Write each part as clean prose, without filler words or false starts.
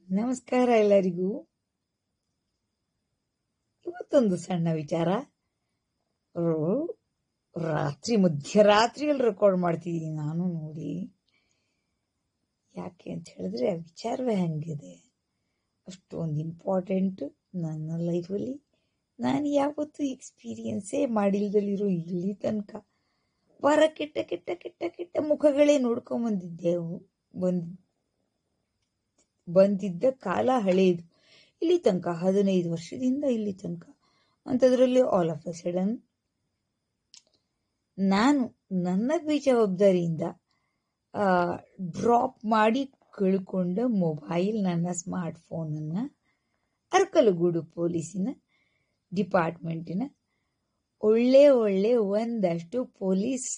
ನಮಸ್ಕಾರ ಎಲ್ಲರಿಗೂ. ಇವತ್ತೊಂದು ಸಣ್ಣ ವಿಚಾರ. ಮಧ್ಯರಾತ್ರಿಯಲ್ಲಿ ರೆಕಾರ್ಡ್ ಮಾಡ್ತಿದ್ದೀನಿ ನಾನು. ನೋಡಿ ಯಾಕೆ ಅಂತ ಹೇಳಿದ್ರೆ ವಿಚಾರವೇ ಹಂಗಿದೆ. ಅಷ್ಟೊಂದು ಇಂಪಾರ್ಟೆಂಟ್ ನನ್ನ ಲೈಫಲ್ಲಿ. ನಾನು ಯಾವತ್ತೂ ಎಕ್ಸ್ಪೀರಿಯನ್ಸೇ ಮಾಡಿಲ್ದಲ್ಲಿರೋ ಇಲ್ಲಿ ತನಕ ಕೆಟ್ಟ ಕೆಟ್ಟ ಕೆಟ್ಟ ಕೆಟ್ಟ ಮುಖಗಳೇ ಬಂದಿದ್ದ ಕಾಲ ಹಳೆಯದು. ಇಲ್ಲಿ ತನಕ 15 ವರ್ಷದಿಂದ ಇಲ್ಲಿ ತನಕ ಅಂಥದ್ರಲ್ಲಿ ಆಲ್ ಆಫ್ ಅ ಸಡನ್ ನಾನು ನನ್ನ ಬೇಜವಾಬ್ದಾರಿಯಿಂದ ಡ್ರಾಪ್ ಮಾಡಿ ಕಳ್ಕೊಂಡ ಮೊಬೈಲ್, ನನ್ನ ಸ್ಮಾರ್ಟ್ ಫೋನನ್ನು ಅರಕಲಗೂಡು ಪೊಲೀಸಿನ ಡಿಪಾರ್ಟ್ಮೆಂಟಿನ ಒಳ್ಳೆ ಒಂದಷ್ಟು ಪೊಲೀಸ್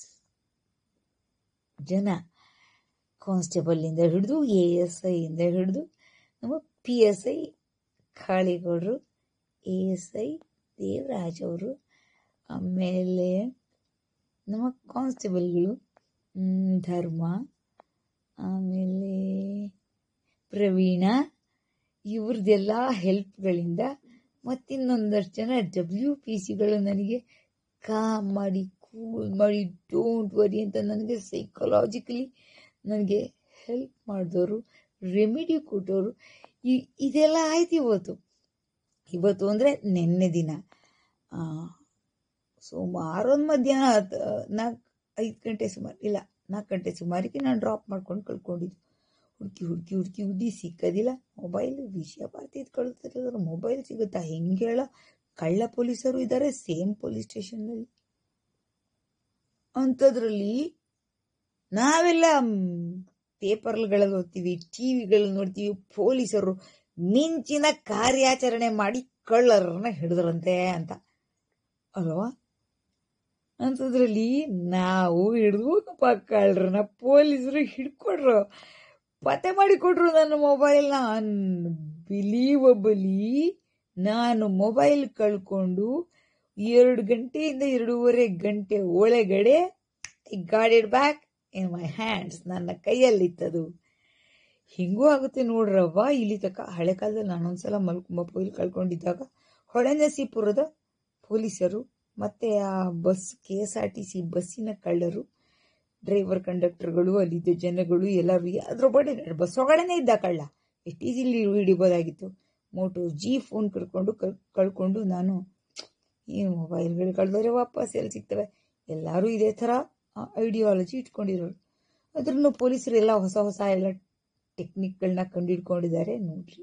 ಜನ, ಕಾನ್ಸ್ಟೇಬಲ್ ಇಂದ ಹಿಡಿದು ASI ಇಂದ ಹಿಡಿದು ನಮ್ಮ PSI ಕಾಳಿಗೌಡರು, ASI ದೇವರಾಜ್ ಅವರು, ಆಮೇಲೆ ನಮ್ಮ ಕಾನ್ಸ್ಟೇಬಲ್ಗಳು ಧರ್ಮ, ಆಮೇಲೆ ಪ್ರವೀಣ, ಇವ್ರದ್ದೆಲ್ಲ ಹೆಲ್ಪ್ಗಳಿಂದ ಮತ್ತಿನ್ನೊಂದಷ್ಟು ಜನ WPCಗಳು ನನಗೆ ಕಾಮ್ ಮಾಡಿ, ಕೂಲ್ ಮಾಡಿ, ಡೋಂಟ್ ವರಿ ಅಂತ ನನಗೆ ಸೈಕಲಾಜಿಕಲಿ ನನಗೆ ಹೆಲ್ಪ್ ಮಾಡಿದವರು, ರೆಮಿಡಿ ಕೊಟ್ಟವರು. ಇದೆಲ್ಲ ಆಯ್ತು ಇವತ್ತು ಅಂದರೆ ನಿನ್ನೆ ದಿನ ಸುಮಾರು ಒಂದು ಮಧ್ಯಾಹ್ನ 4 ಗಂಟೆ ಸುಮಾರಿಗೆ ನಾನು ಡ್ರಾಪ್ ಮಾಡ್ಕೊಂಡು ಕಳ್ಕೊಂಡಿದ್ದು. ಹುಡುಕಿ ಸಿಕ್ಕದಿಲ್ಲ. ಮೊಬೈಲ್ ವಿಷಯ ಬರ್ತಿದ್ದು ಕಳ್ತಿರೋದ್ರ ಮೊಬೈಲ್ ಸಿಗುತ್ತಾ? ಹೆಂಗೆ ಹೇಳ? ಕಳ್ಳ ಪೊಲೀಸರು ಇದ್ದಾರೆ ಸೇಮ್ ಪೊಲೀಸ್ ಸ್ಟೇಷನ್ನಲ್ಲಿ. ಅಂಥದ್ರಲ್ಲಿ ನಾವೆಲ್ಲ ಪೇಪರ್ಗಳಲ್ಲಿ ಓದ್ತೀವಿ, ಟಿವಿಗಳಲ್ಲಿ ನೋಡ್ತೀವಿ, ಪೊಲೀಸರು ಮಿಂಚಿನ ಕಾರ್ಯಾಚರಣೆ ಮಾಡಿ ಕಳ್ಳರನ್ನ ಹಿಡಿದ್ರಂತೆ ಅಂತ ಅಲ್ವಾ? ಅಂಥದ್ರಲ್ಲಿ ನಾವು ಹಿಡಿದ್ವಪ್ಪ ಕಳ್ಳರನ್ನ. ಪೊಲೀಸರು ಹಿಡ್ಕೊಡ್ರು, ಪತ್ತೆ ಮಾಡಿಕೊಟ್ರು ನನ್ನ ಮೊಬೈಲ್ನ. ಅನ್ಬಿಲೀವಬಲಿ. ನಾನು ಮೊಬೈಲ್ ಕಳ್ಕೊಂಡು 2 ಗಂಟೆಯಿಂದ 2.5 ಗಂಟೆ ಒಳಗಡೆ I got it back in my hands. ನನ್ನ ಕೈಯಲ್ಲಿತ್ತದು. ಹಿಂಗೂ ಆಗುತ್ತೆ ನೋಡ್ರವ್ವ. ಇಲ್ಲಿ ತನಕ ಹಳೆ ಕಾಲದಲ್ಲಿ ನಾನೊಂದ್ಸಲ ಮೊಬೈಲ್ ಕಳ್ಕೊಂಡಿದ್ದಾಗ ಹೊಳೆನರಸೀಪುರದ ಪೊಲೀಸರು ಮತ್ತೆ ಆ ಬಸ್ KSRTC ಬಸ್ಸಿನ ಕಳ್ಳರು, ಡ್ರೈವರ್ ಕಂಡಕ್ಟರ್ಗಳು, ಅಲ್ಲಿದ್ದ ಜನಗಳು ಎಲ್ಲರೂ ಅದ್ರೊಬ್ಬಡೆ ಬಸ್ ಒಳಗಡೆನೇ ಇದ್ದ ಕಳ್ಳ. ಎಷ್ಟು ಈಸಿಲಿ ಹಿಡಿಬೋದಾಗಿತ್ತು. Moto G ಫೋನ್ ಕಳ್ಕೊಂಡು ನಾನು ಈ ಮೊಬೈಲ್ಗಳು ಕಳೆದವ್ರೆ ವಾಪಸ್ ಎಲ್ಲಿ ಸಿಗ್ತವೆ? ಎಲ್ಲರೂ ಇದೇ ಥರ ಐಡಿಯಾಲಜಿ ಇಟ್ಕೊಂಡಿರೋರು. ಅದ್ರೂ ಪೊಲೀಸರು ಎಲ್ಲ ಹೊಸ ಎಲ್ಲ ಟೆಕ್ನಿಕ್ಗಳನ್ನ ಕಂಡುಹಿಡ್ಕೊಂಡಿದ್ದಾರೆ. ನೋಡ್ರಿ,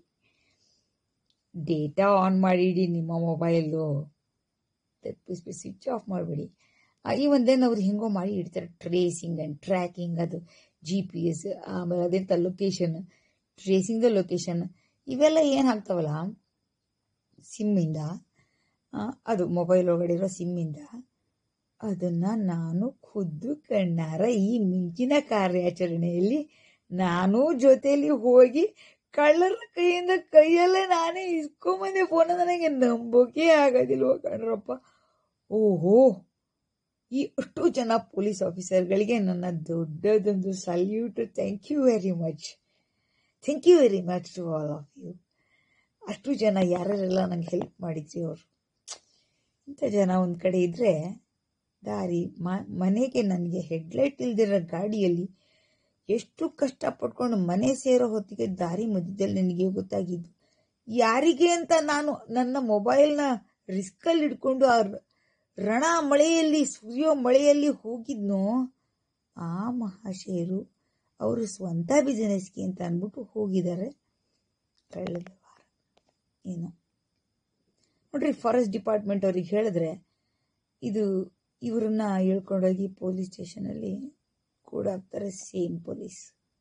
ಡೇಟಾ ಆನ್ ಮಾಡಿಡಿ ನಿಮ್ಮ ಮೊಬೈಲು, ಸ್ವಿಚ್ ಆಫ್ ಮಾಡಬೇಡಿ. ಈ ಒಂದೇನು ಅವ್ರು ಹೆಂಗೋ ಮಾಡಿ ಇಡ್ತಾರೆ. ಟ್ರೇಸಿಂಗ್ ಆ್ಯಂಡ್ ಟ್ರ್ಯಾಕಿಂಗ್, ಅದು GPS, ಆಮೇಲೆ ಅದೆಂತ ಲೊಕೇಶನ್, ಟ್ರೇಸಿಂಗ್ ದ ಲೊಕೇಶನ್, ಇವೆಲ್ಲ ಏನು ಹಾಕ್ತಾವಲ್ಲ ಸಿಮ್ಮಿಂದ, ಅದು ಮೊಬೈಲ್ ಒಳಗಡೆ ಇರೋ ಸಿಮ್ಮಿಂದ, ಅದನ್ನು ನಾನು ಖುದ್ದು ಕಣ್ಣಾರ ಈ ಮಿಂಚಿನ ಕಾರ್ಯಾಚರಣೆಯಲ್ಲಿ ನಾನು ಜೊತೆಯಲ್ಲಿ ಹೋಗಿ ಕಳ್ಳರ ಕೈಯಲ್ಲೇ ನಾನೇ ಇಸ್ಕೊಂಬಂದೆ ಫೋನ್. ನನಗೆ ನಂಬೋಕೆ ಆಗೋದಿಲ್ವ ಕಣ್ರಪ್ಪ. ಓಹೋ, ಈ ಅಷ್ಟು ಜನ ಪೊಲೀಸ್ ಆಫೀಸರ್ಗಳಿಗೆ ನನ್ನ ದೊಡ್ಡದೊಂದು salute. Thank you very much to all of you. ಅಷ್ಟು ಜನ ಯಾರೆಲ್ಲ ನಂಗೆ ಹೆಲ್ಪ್ ಮಾಡಿದ್ರಿ ಅವರು. ಇಂಥ ಜನ ಒಂದು ಕಡೆ ಇದ್ದರೆ ದಾರಿ ಮನೆಗೆ ನನಗೆ ಹೆಡ್ಲೈಟ್ ಇಲ್ದಿರೋ ಗಾಡಿಯಲ್ಲಿ ಎಷ್ಟು ಕಷ್ಟಪಟ್ಕೊಂಡು ಮನೆ ಸೇರೋ ಹೊತ್ತಿಗೆ ದಾರಿ ಮಧ್ಯದಲ್ಲಿ ನನಗೆ ಗೊತ್ತಾಗಿದ್ದು ಯಾರಿಗೆ ಅಂತ ನಾನು ನನ್ನ ಮೊಬೈಲ್ನ ರಿಸ್ಕಲ್ಲಿ ಇಟ್ಕೊಂಡು ಆ ರಣ ಮಳೆಯಲ್ಲಿ, ಸುರಿಯೋ ಮಳೆಯಲ್ಲಿ ಹೋಗಿದ್ನೋ ಆ ಮಹಾಶಯರು ಅವರು ಸ್ವಂತ ಬಿಸಿನೆಸ್ಗೆ ಅಂತ ಅಂದ್ಬಿಟ್ಟು ಹೋಗಿದ್ದಾರೆ. ಕಳೆದ ವಾರ ಏನೋ ನೋಡ್ರಿ, ಫಾರೆಸ್ಟ್ ಡಿಪಾರ್ಟ್ಮೆಂಟ್ ಅವ್ರಿಗೆ ಹೇಳಿದ್ರೆ ಇವ್ರನ್ನ ಹೇಳ್ಕೊಂಡೋಗಿ ಪೊಲೀಸ್ ಸ್ಟೇಷನಲ್ಲಿ ಕೂಡ ಹಾಕ್ತಾರೆ. ಸೇಮ್ ಪೊಲೀಸ್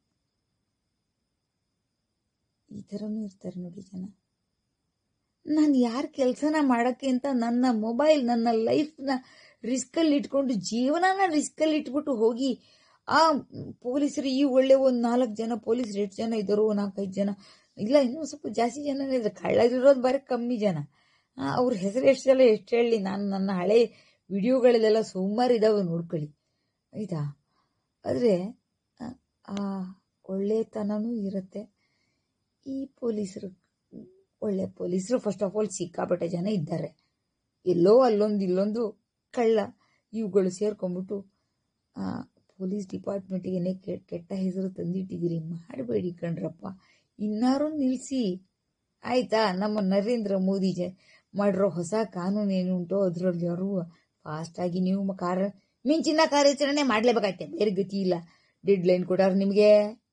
ಈ ಥರನೂ ಇರ್ತಾರೆ ನೋಡಿ ಜನ. ನಾನು ಯಾರ ಕೆಲಸನ ಮಾಡೋಕ್ಕೆ ಅಂತ ನನ್ನ ಮೊಬೈಲ್, ನನ್ನ ಲೈಫ್ನ ರಿಸ್ಕಲ್ಲಿ ಇಟ್ಕೊಂಡು, ಜೀವನನ ರಿಸ್ಕಲ್ಲಿ ಇಟ್ಬಿಟ್ಟು ಹೋಗಿ ಆ ಪೊಲೀಸರು ಈ ಒಳ್ಳೆ ಒಂದು 4 ಜನ ಪೊಲೀಸರು, 8 ಜನ ಇದ್ದರು, 4-5 ಜನ ಇಲ್ಲ, ಇನ್ನೂ ಸ್ವಲ್ಪ ಜಾಸ್ತಿ ಜನನೇ ಇದ್ದಾರೆ. ಕಳ್ಳರಿರೋದು ಬರೀ ಕಮ್ಮಿ ಜನ. ಅವ್ರ ಹೆಸರು ಎಷ್ಟು ಹೇಳಿ? ನಾನು ನನ್ನ ಹಳೆ ವಿಡಿಯೋಗಳಲ್ಲೆಲ್ಲ ಸುಮಾರು ಇದಾವೆ, ನೋಡ್ಕೊಳ್ಳಿ ಆಯಿತಾ. ಆದರೆ ಆ ಒಳ್ಳೆತನನೂ ಇರುತ್ತೆ. ಈ ಪೊಲೀಸರು ಒಳ್ಳೆ ಪೊಲೀಸರು ಫಸ್ಟ್ ಆಫ್ ಆಲ್ ಸಿಕ್ಕಾಪಟ್ಟೆ ಜನ ಇದ್ದಾರೆ. ಎಲ್ಲೋ ಅಲ್ಲೊಂದು ಇಲ್ಲೊಂದು ಕಳ್ಳ ಇವುಗಳು ಸೇರ್ಕೊಂಡ್ಬಿಟ್ಟು ಪೊಲೀಸ್ ಡಿಪಾರ್ಟ್ಮೆಂಟಿಗೆ ಕೆಟ್ಟ ಹೆಸರು ತಂದಿಟ್ಟಿದ್ದೀರಿ, ಮಾಡಬೇಡಿ ಕಣ್ರಪ್ಪ, ಇನ್ನಾರು ನಿಲ್ಲಿಸಿ ಆಯ್ತಾ. ನಮ್ಮ ನರೇಂದ್ರ ಮೋದಿ ಮಾಡಿರೋ ಹೊಸ ಕಾನೂನು ಏನು ಉಂಟೋ ಅದರಲ್ಲಿ ಅವರು ಫಾಸ್ಟಾಗಿ ನೀವು ಮಿಂಚಿನ ಕಾರ್ಯಾಚರಣೆ ಮಾಡಲೇಬೇಕಾಯ್ತೆ, ಬೇರೆ ಗತಿ ಇಲ್ಲ. ಡೆಡ್ ಲೈನ್ ಕೊಡೋರು ನಿಮಗೆ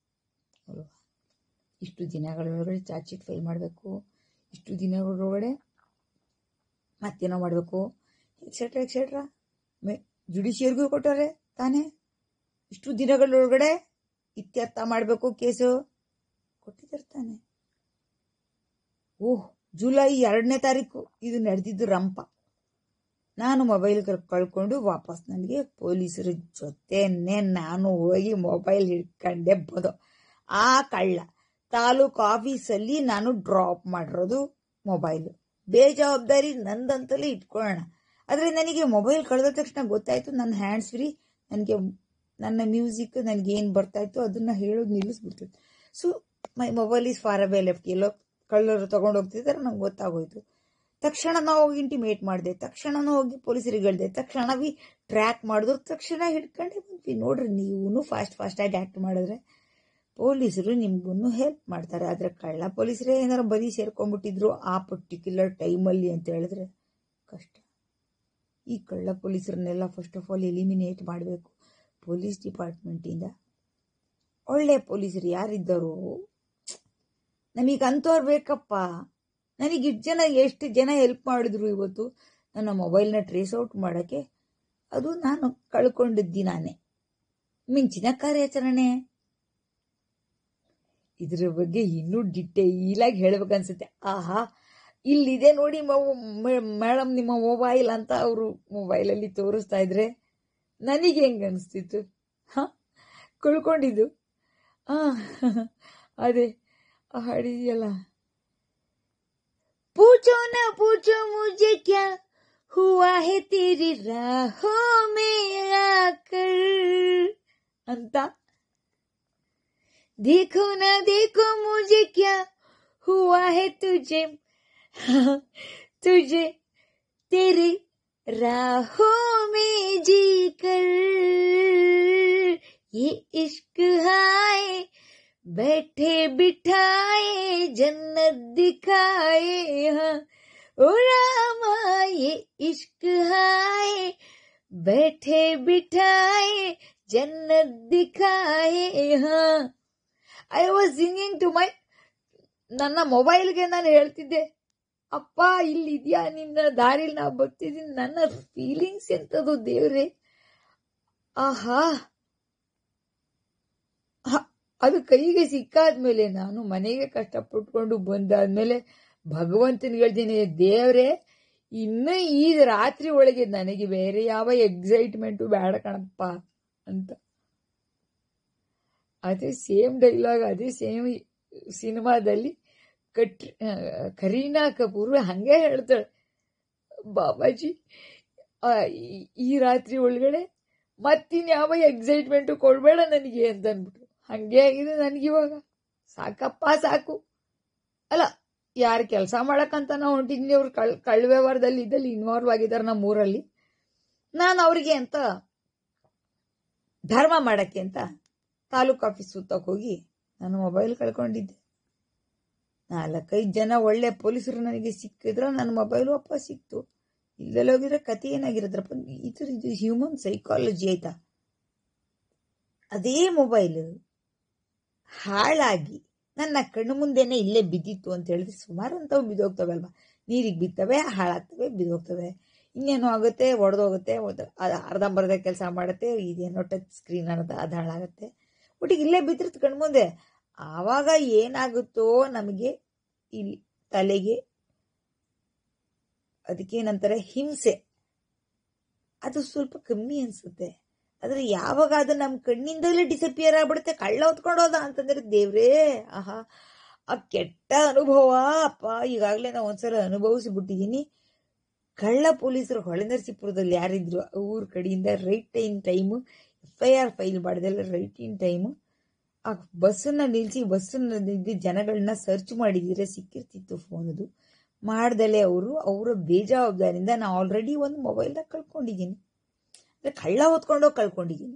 ಇಷ್ಟು ದಿನಗಳೊಳಗಡೆ ಚಾರ್ಜ್ ಶೀಟ್ ಫೈಲ್ ಮಾಡಬೇಕು, ಇಷ್ಟು ದಿನಗಳೊಳಗಡೆ ಮತ್ತೇನೋ ಮಾಡಬೇಕು, ಎಕ್ಸೆಟ್ರಾ ಎಕ್ಸೆಟ್ರಾ. ಜುಡಿಷಿಯರ್ಗೂ ಕೊಟ್ಟರೆ ತಾನೇ ಇಷ್ಟು ದಿನಗಳೊಳಗಡೆ ಇತ್ಯರ್ಥ ಮಾಡಬೇಕು, ಕೇಸು ಕೊಟ್ಟಿದ್ದಾರೆ ತಾನೆ. ಜುಲೈ 2ನೇ ತಾರೀಕು ಇದು ನಡೆದಿದ್ದು ರಂಪ. ನಾನು ಮೊಬೈಲ್ ಕಳ್ಕೊಂಡು ವಾಪಸ್ ನನಗೆ ಪೊಲೀಸರ ಜೊತೆನೆ ನಾನು ಹೋಗಿ ಮೊಬೈಲ್ ಹಿಡ್ಕೊಂಡೆ ಬಂದು. ಆ ಕಳ್ಳ ತಾಲೂಕು ಆಫೀಸಲ್ಲಿ ನಾನು ಡ್ರಾಪ್ ಮಾಡಿರೋದು ಮೊಬೈಲು. ಬೇಜವಾಬ್ದಾರಿ ನಂದಂತಲೇ ಇಟ್ಕೊಳ್ಳೋಣ. ಆದರೆ ನನಗೆ ಮೊಬೈಲ್ ಕಳೆದ ತಕ್ಷಣ ಗೊತ್ತಾಯ್ತು ನನ್ನ ಹ್ಯಾಂಡ್ಸ್ ಫ್ರೀ, ನನಗೆ ನನ್ನ ಮ್ಯೂಸಿಕ್ ನನಗೇನು ಬರ್ತಾಯಿತ್ತು ಅದನ್ನು ಹೇಳೋದು ನಿಲ್ಲಿಸ್ಬಿಡ್ತಿತ್ತು. So my mobile is far away left. ಎಲ್ಲೋ ಕಳ್ಳರು ತೊಗೊಂಡು ಹೋಗ್ತಿದ್ದಾರೆ, ನಂಗೆ ಗೊತ್ತಾಗೋಯ್ತು. ತಕ್ಷಣ ನಾವು ಹೋಗಿ ಇಂಟಿಮೇಟ್ ಮಾಡಿದೆ, ತಕ್ಷಣ ಹೋಗಿ ಪೊಲೀಸರಿಗೆ ಹೇಳಿದೆ, ತಕ್ಷಣವೇ ಟ್ರ್ಯಾಕ್ ಮಾಡಿದ್ರು, ತಕ್ಷಣ ಹಿಡ್ಕೊಂಡೆ ಬಂದ್ವಿ. ನೋಡ್ರಿ, ನೀವು ಫಾಸ್ಟಾಗಿ ಆ್ಯಕ್ಟ್ ಮಾಡಿದ್ರೆ ಪೊಲೀಸರು ನಿಮ್ಗೂ ಹೆಲ್ಪ್ ಮಾಡ್ತಾರೆ. ಆದರೆ ಕಳ್ಳ ಪೊಲೀಸರೇ ಏನಾರು ಬರೀ ಸೇರ್ಕೊಂಡ್ಬಿಟ್ಟಿದ್ರು ಆ ಪರ್ಟಿಕ್ಯುಲರ್ ಟೈಮಲ್ಲಿ ಅಂತ ಹೇಳಿದ್ರೆ ಕಷ್ಟ. ಈ ಕಳ್ಳ ಪೊಲೀಸರನ್ನೆಲ್ಲ ಫಸ್ಟ್ ಆಫ್ ಆಲ್ ಎಲಿಮಿನೇಟ್ ಮಾಡಬೇಕು ಪೊಲೀಸ್ ಡಿಪಾರ್ಟ್ಮೆಂಟಿಂದ. ಒಳ್ಳೆ ಪೊಲೀಸರು ಯಾರಿದ್ದರು, ನಮಗಂತವ್ರು ಬೇಕಪ್ಪ. ನನಗೆ ಎಷ್ಟು ಜನ ಹೆಲ್ಪ್ ಮಾಡಿದ್ರು ಇವತ್ತು ನನ್ನ ಮೊಬೈಲ್ನ ಟ್ರೇಸ್ ಔಟ್ ಮಾಡೋಕ್ಕೆ. ಅದು ನಾನು ಕಳ್ಕೊಂಡಿದ್ದ ದಿನಾನೇ ಮಿಂಚಿನ ಕಾರ್ಯಾಚರಣೆ. ಇದ್ರ ಬಗ್ಗೆ ಇನ್ನೂ ಡಿಟೇಲಾಗಿ ಹೇಳ್ಬೇಕನ್ಸುತ್ತೆ. ಆಹಾ, ಇಲ್ಲಿದೆ ನೋಡಿ ಮೇಡಮ್ ನಿಮ್ಮ ಮೊಬೈಲ್ ಅಂತ ಅವರು ಮೊಬೈಲಲ್ಲಿ ತೋರಿಸ್ತಾ ಇದ್ರೆ ನನಗೆ ಹೆಂಗೆ ಅನಿಸ್ತಿತ್ತು. ಕಳ್ಕೊಂಡಿದ್ದು ಅದೇ ಹಾಡಿದೆಯಲ್ಲ, पूछो ना पूछो मुझे क्या हुआ है तेरी राहों में आकर ಅಂತ. देखो ना देखो मुझे क्या हुआ है तुझे तुझे तेरे राहों में जी कर. ये इश्क हाय बैठे बिठाए जन्नत दिखाए. हाँ ओ रामा, ये इश्क हाय बैठे बिठाए जन्नत दिखाए. हाँ, I was singing to my ನನ್ನ ಮೊಬೈಲ್ಗೆ ನಾನು ಹೇಳ್ತಿದ್ದೆ, ಅಪ್ಪ ಇಲ್ಲಿದ್ಯಾ, ನಿನ್ನ ದಾರಿಲಿ ನಾ ಬರ್ತಿದ್ದೀನಿ. ನನ್ನ ಫೀಲಿಂಗ್ಸ್ ಎಂಥದ್ದು ದೇವ್ರೆ. ಆಹಾ, ಅದು ಕೈಗೆ ಸಿಕ್ಕಾದ್ಮೇಲೆ ನಾನು ಮನೆಗೆ ಕಷ್ಟಪಟ್ಕೊಂಡು ಬಂದಾದ್ಮೇಲೆ ಭಗವಂತನಿಗೆ ಹೇಳ್ತೀನಿ, ದೇವ್ರೆ ಇನ್ನು ಈ ರಾತ್ರಿ ಒಳಗೆ ನನಗೆ ಬೇರೆ ಯಾವ ಎಕ್ಸೈಟ್ಮೆಂಟು ಬೇಡ ಕಣಪ್ಪ ಅಂತ. ಅದೇ ಸೇಮ್ ಡೈಲಾಗ್, ಅದೇ ಸೇಮ್ ಸಿನಿಮಾದಲ್ಲಿ ಕರೀನಾ ಕಪೂರ್ ಹಂಗೆ ಹೇಳ್ತಾಳೆ, ಬಾಬಾಜಿ ಈ ರಾತ್ರಿ ಒಳಗಡೆ ಮತ್ತಿನ್ಯಾವ ಎಕ್ಸೈಟ್ಮೆಂಟು ಕೊಡಬೇಡ ನನಗೆ ಅಂತ ಅಂದ್ಬಿಟ್ಟು. ಹಂಗೆ ಆಗಿದೆ ನನಗಿವಾಗ. ಸಾಕಪ್ಪ ಸಾಕು. ಅಲ್ಲ, ಯಾರು ಕೆಲಸ ಮಾಡಕ್ಕಂತ ನಾವು ಹೊಂಟಿದ್ವಿ, ಅವ್ರು ಕಳ್ಳ ವ್ಯವಹಾರದಲ್ಲಿ ಇದ್ದಲ್ಲಿ ಇನ್ವಾಲ್ವ್ ಆಗಿದ್ದಾರೆ ನಮ್ಮೂರಲ್ಲಿ. ನಾನು ಅವರಿಗೆ ಅಂತ ಧರ್ಮ ಮಾಡಕ್ಕೆ ಅಂತ ತಾಲೂಕು ಆಫೀಸ್ ಸುತ್ತಕ್ಕೆ ಹೋಗಿ ನಾನು ಮೊಬೈಲ್ ಕಳ್ಕೊಂಡಿದ್ದೆ. 4-5 ಜನ ಒಳ್ಳೆ ಪೊಲೀಸರು ನನಗೆ ಸಿಕ್ಕಿದ್ರೆ ನನ್ನ ಮೊಬೈಲ್ ವಾಪಸ್ ಸಿಕ್ತು. ಇಲ್ಲೆಲ್ಲ ಹೋಗಿದ್ರೆ ಕತೆ ಏನಾಗಿರದ್ರಪ್ಪ. ಇದು ಹ್ಯೂಮನ್ ಸೈಕಾಲಜಿ ಆಯ್ತಾ. ಅದೇ ಮೊಬೈಲ್ ಹಾಳಾಗಿ ನನ್ನ ಕಣ್ಣು ಮುಂದೆನೆ ಇಲ್ಲೇ ಬಿದ್ದಿತ್ತು ಅಂತ ಹೇಳಿದ್ರೆ ಸುಮಾರು ಅಂತವು ಬಿದ್ದೋಗ್ತವೆ ಅಲ್ವಾ. ನೀರಿಗೆ ಬಿತ್ತವೆ, ಹಾಳಾಗ್ತವೆ, ಬಿದ್ದೋಗ್ತವೆ, ಇನ್ನೇನೋ ಆಗುತ್ತೆ, ಒಡೆದೋಗುತ್ತೆ, ಅರ್ಧಂಬರ್ಧ ಕೆಲಸ ಮಾಡುತ್ತೆ, ಇದೇನೋ ಟಚ್ ಸ್ಕ್ರೀನ್ ಅನ್ನೋದು ಅದು ಹಾಳಾಗುತ್ತೆ. ಒಟ್ಟಿಗೆ ಇಲ್ಲೇ ಬಿದ್ದಿರ್ತು ಕಣ್ಮುಂದೆ. ಆವಾಗ ಏನಾಗುತ್ತೋ ನಮಗೆ ಇಲ್ಲಿ ತಲೆಗೆ ಅದಕ್ಕೇನಂತಾರೆ ಹಿಂಸೆ, ಅದು ಸ್ವಲ್ಪ ಕಮ್ಮಿ ಅನ್ಸುತ್ತೆ. ಆದ್ರೆ ಯಾವಾಗ ಅದು ನಮ್ಮ ಕಣ್ಣಿಂದಲೇ ಡಿಸಪಿಯರ್ ಆಗ್ಬಿಡುತ್ತೆ, ಕಳ್ಳ ಹೊತ್ಕೊಂಡು ಹೋದ ಅಂತಂದ್ರೆ ದೇವ್ರೇ, ಆಹಾ, ಆ ಕೆಟ್ಟ ಅನುಭವ ಅಪ್ಪ ಈಗಾಗಲೇ ನಾವು ಒಂದ್ಸಲ ಅನುಭವಿಸಿಬಿಟ್ಟಿದ್ದೀನಿ. ಕಳ್ಳ ಪೊಲೀಸರು ಹೊಳೆನರಸೀಪುರದಲ್ಲಿ ಯಾರಿದ್ರು, ಊರ ಕಡೆಯಿಂದ right in time FIR file ಮಾಡಿದೆಲ್ಲ ರೈಟ್ ಇನ್ ಟೈಮು ಆ ಬಸ್ಸನ್ನ ನಿಲ್ಲಿಸಿ ಬಸ್ಸನ್ನ ಜನಗಳನ್ನ ಸರ್ಚ್ ಮಾಡಿದ್ರೆ ಸಿಕ್ಕಿರ್ತಿತ್ತು ಫೋನದು. ಮಾಡ್ದಲೆ ಅವರ ಬೇಜವಾಬ್ದಾರಿಯಿಂದ ನಾನು ಆಲ್ರೆಡಿ ಒಂದು ಮೊಬೈಲ್ನ ಕಳ್ಕೊಂಡಿದ್ದೀನಿ, ಕಳ್ಳ ಹೊತ್ಕೊಂಡೋಗಿ ಕಳ್ಕೊಂಡಿದ್ದೀನಿ.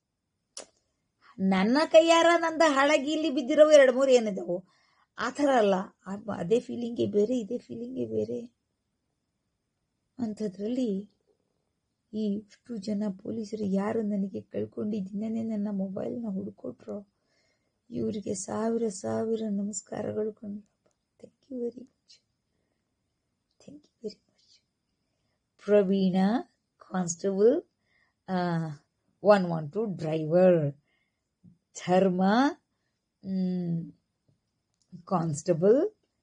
ನನ್ನ ಕೈಯಾರ ನಂದ ಹಾಳಾಗಿ ಇಲ್ಲಿ ಬಿದ್ದಿರೋ 2-3 ಏನಿದಾವು, ಆ ಥರ ಅಲ್ಲ. ಅದೇ ಫೀಲಿಂಗೇ ಬೇರೆ, ಇದೇ ಫೀಲಿಂಗೇ ಬೇರೆ. ಅಂಥದ್ರಲ್ಲಿ ಈ ಇಷ್ಟು ಜನ ಪೊಲೀಸರು ಯಾರು ನನಗೆ ಕಳ್ಕೊಂಡಿದ್ದೀನೇ ನನ್ನ ಮೊಬೈಲ್ನ ಹುಡುಕೊಟ್ರೋ ಇವರಿಗೆ ಸಾವಿರ ಸಾವಿರ ನಮಸ್ಕಾರಗಳು ಕಂಡು. Thank you very much, thank you very much. Praveen constable 112 driver, Dharma constable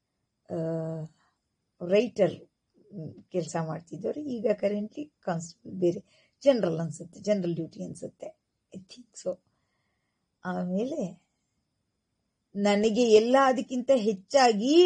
writer ಕೆಲಸ ಮಾಡ್ತಿದ್ದವರು, ಈಗ ಕರೆಂಟ್ಲಿ ಕಾನ್ಸ್ಟೇಬಲ್ ಬೇರೆ ಜನರಲ್ ಅನ್ಸುತ್ತೆ, ಜನರಲ್ ಡ್ಯೂಟಿ ಅನ್ಸುತ್ತೆ, ಐ ಥಿಂಕ್ ಸೊ. ಆಮೇಲೆ ನನಗೆ ಎಲ್ಲ ಅದಕ್ಕಿಂತ ಹೆಚ್ಚಾಗಿ